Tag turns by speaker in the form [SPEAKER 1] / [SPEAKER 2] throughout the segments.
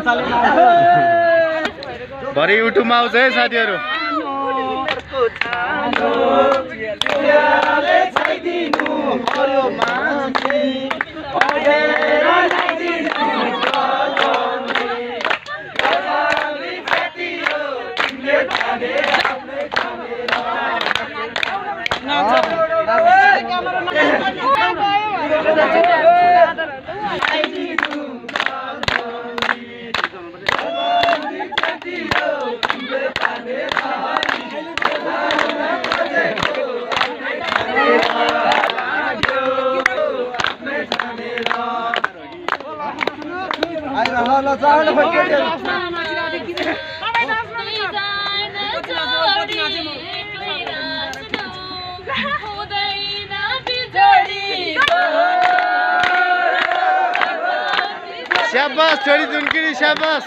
[SPEAKER 1] भरे युट्युबमा आउँछ है साथीहरु शाबाश छोरी जुनकिरी शाबाश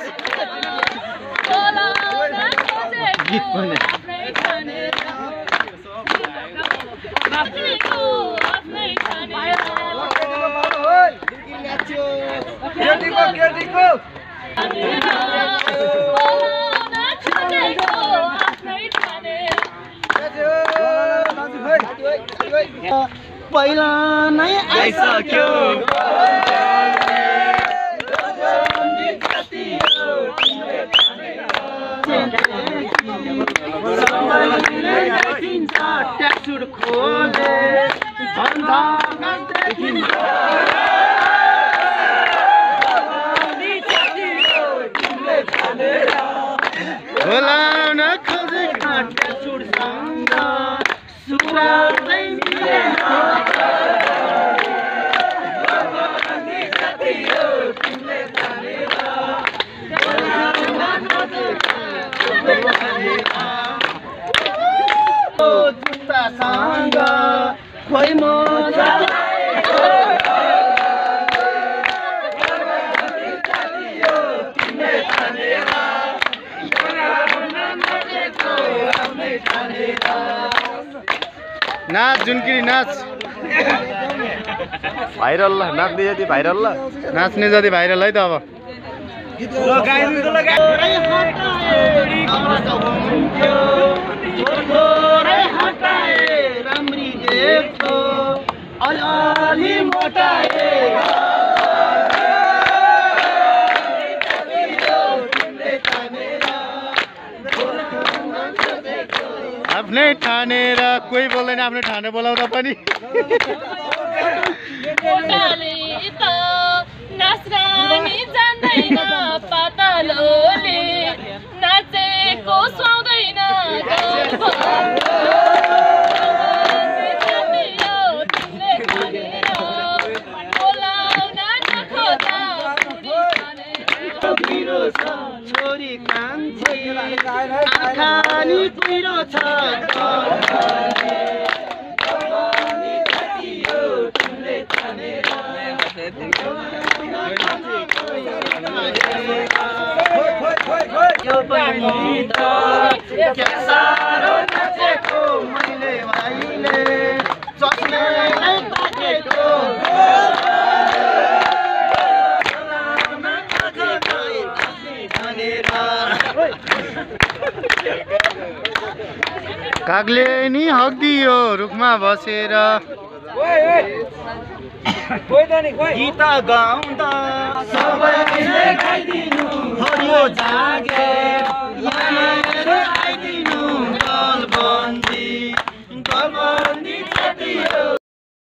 [SPEAKER 1] गीत पनि
[SPEAKER 2] पहिला नै आइसक्यो ट्याक्सुड खोले
[SPEAKER 1] बोलाउन खोजेको
[SPEAKER 2] ट्याक्सुडसँग सुराउँदै मिलेन जुत्तासँग खोइ म
[SPEAKER 1] नाच जुनकिरी नाच भाइरल ल नाच्ने जति भाइरल ल नाच्ने जति भाइरल है त अब
[SPEAKER 2] राम्री देख्छौ अलि मोटाए
[SPEAKER 1] आफ्नै ठानेर कोही बोल्दैन आफ्नै ठाने बोलाउँदा पनि
[SPEAKER 3] नाच्रानी जान्दैन पातलोले नाचेको सुहाउँदैन
[SPEAKER 2] छोरी कान्छी आँखानी कुहिरो छ यो पनि त क्या साह्रो नाचेको मैले भाइले चस्मेलाई पाकेको
[SPEAKER 1] कागले नि हग्दियो रुखमा बसेर
[SPEAKER 2] गीत गाउँदा सबैले गाइदिनु हरियो जागे आइदिनु